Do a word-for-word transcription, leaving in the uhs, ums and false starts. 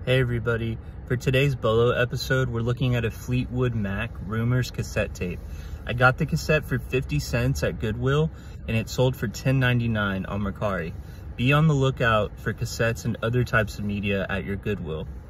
Hey everybody, for today's Bolo episode, we're looking at a Fleetwood Mac Rumours Cassette tape. I got the cassette for fifty cents at Goodwill and it sold for ten ninety-nine on Mercari. Be on the lookout for cassettes and other types of media at your Goodwill.